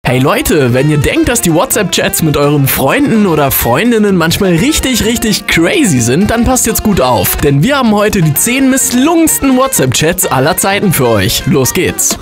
Hey Leute, wenn ihr denkt, dass die WhatsApp-Chats mit euren Freunden oder Freundinnen manchmal richtig crazy sind, dann passt jetzt gut auf. Denn wir haben heute die 10 misslungensten WhatsApp-Chats aller Zeiten für euch. Los geht's.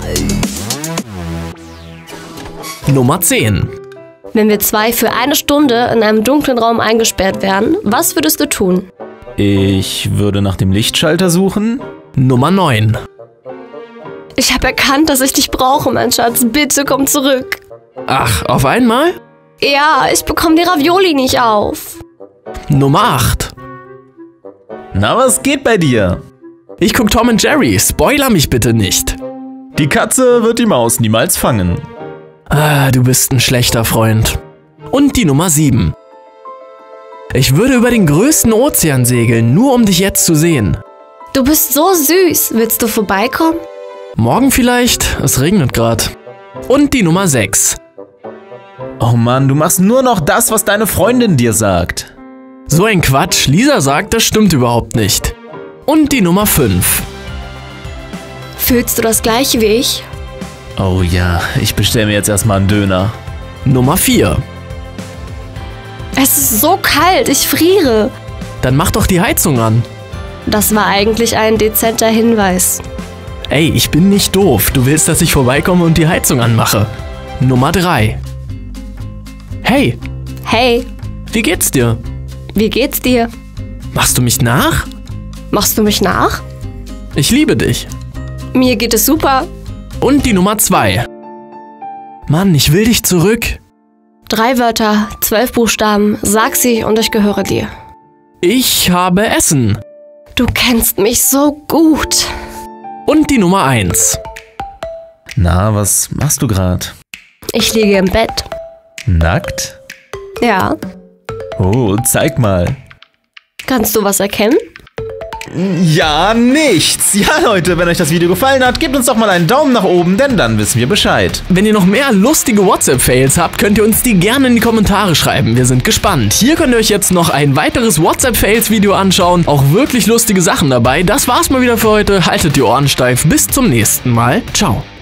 Nummer 10. Wenn wir zwei für eine Stunde in einem dunklen Raum eingesperrt wären, was würdest du tun? Ich würde nach dem Lichtschalter suchen. Nummer 9. Ich habe erkannt, dass ich dich brauche, mein Schatz. Bitte komm zurück. Ach, auf einmal? Ja, ich bekomme die Ravioli nicht auf. Nummer 8. Na, was geht bei dir? Ich guck Tom und Jerry, spoiler mich bitte nicht. Die Katze wird die Maus niemals fangen. Ah, du bist ein schlechter Freund. Und die Nummer 7. Ich würde über den größten Ozean segeln, nur um dich jetzt zu sehen. Du bist so süß. Willst du vorbeikommen? Morgen vielleicht, es regnet grad. Und die Nummer 6. Oh Mann, du machst nur noch das, was deine Freundin dir sagt. So ein Quatsch, Lisa sagt, das stimmt überhaupt nicht. Und die Nummer 5. Fühlst du das gleiche wie ich? Oh ja, ich bestelle mir jetzt erstmal einen Döner. Nummer 4. Es ist so kalt, ich friere. Dann mach doch die Heizung an. Das war eigentlich ein dezenter Hinweis. Ey, ich bin nicht doof. Du willst, dass ich vorbeikomme und die Heizung anmache. Nummer 3. Hey, Hey, wie geht's dir? wie geht's dir? Machst du mich nach? Machst du mich nach? Ich liebe dich. Mir geht es super. Und die Nummer 2. Mann, ich will dich zurück. 3 Wörter, 12 Buchstaben, sag sie und ich gehöre dir. Ich habe Essen. Du kennst mich so gut. Und die Nummer 1. Na, was machst du gerade? Ich liege im Bett. Nackt? Ja. Oh, zeig mal. Kannst du was erkennen? Ja, nichts. Ja, Leute, wenn euch das Video gefallen hat, gebt uns doch mal einen Daumen nach oben, denn dann wissen wir Bescheid. Wenn ihr noch mehr lustige WhatsApp-Fails habt, könnt ihr uns die gerne in die Kommentare schreiben. Wir sind gespannt. Hier könnt ihr euch jetzt noch ein weiteres WhatsApp-Fails-Video anschauen. Auch wirklich lustige Sachen dabei. Das war's mal wieder für heute. Haltet die Ohren steif. Bis zum nächsten Mal. Ciao.